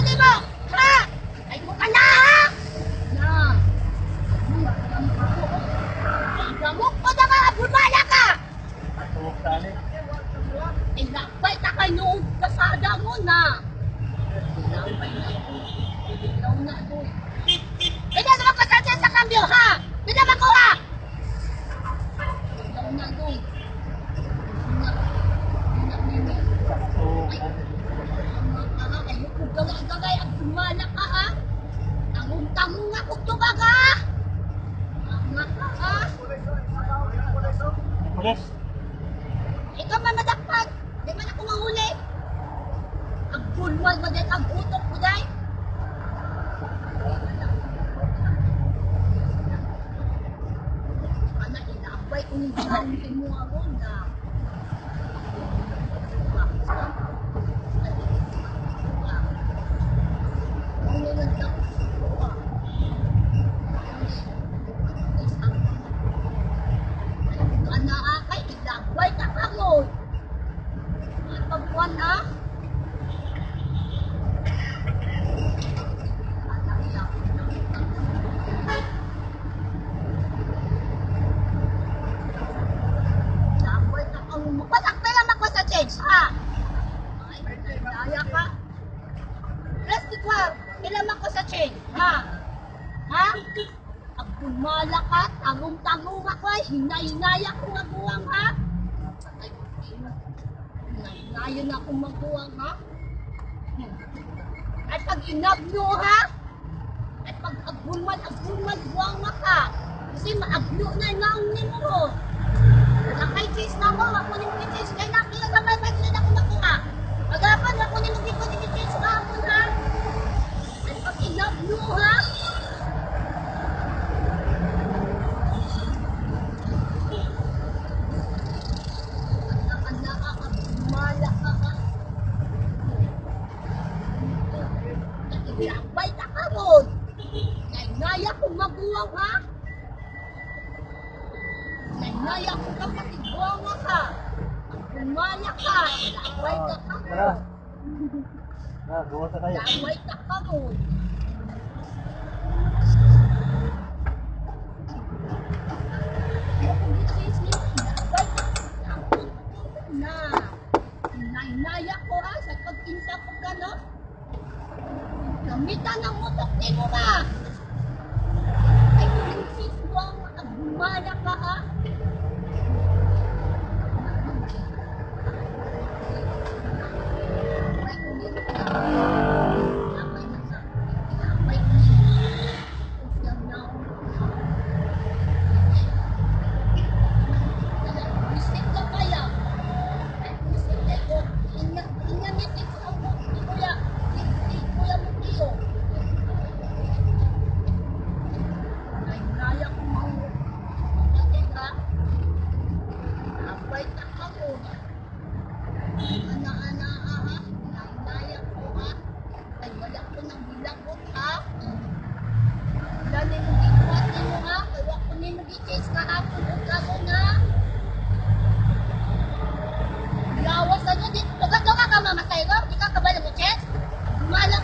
ni mo? Ha? Ay mo ka na ha? Na. Ay gamok ko na mga bumala ka. Tuwag tali. Ay lakbay ta kay noong kasada mo na. Lakbay na ko. Ilaw na ko. Pwede naman ko sa kambyo ha? Pwede naman ko ha? Ilaw na ko. Gagay ang sumala ka ha? Tangung-tangung ako ito baga! Tanga ka ha? Pulis. Ikaw man madakpan! Di man ako mahuli! Ang bulwal mo din, ang utok ko din! Kana inabay ko yung gawin mo ako na. Kailangan ko sa chain, ha? Ha? Ang bumala ka, tagong-tagong ako, hinay-hinay ako maguwang, ha? Hinay-hinayan ako maguwang, ha? At pag inabno, ha? At pag agbulman, buwang ka. Kasi maagno na naong ni mo. Nakay cheese na mo, ako ni mo cheese. Kaya nakilagamay, ba't ako makuha? Agapan, ako ni mo cheese na ako, ha? Love you, ha? Anak ka, mala ka, ha? Nakikilambay ka ka ron. Nainaya kong maguwang, ha? Nainaya kong kapatiguwang, ha? Mala ka, laway ka ka ron. Gawa sa kaya. Laway ka ka ron. Naya ko ha, sa pag-insa ko ka no? Gamitan ng motok ni mo ba? Ay, kung siswang at bumala ka ha? Lawas ano din, tuga-tuga ka mamatay ko, di ka kabala mo, Ches? Gumala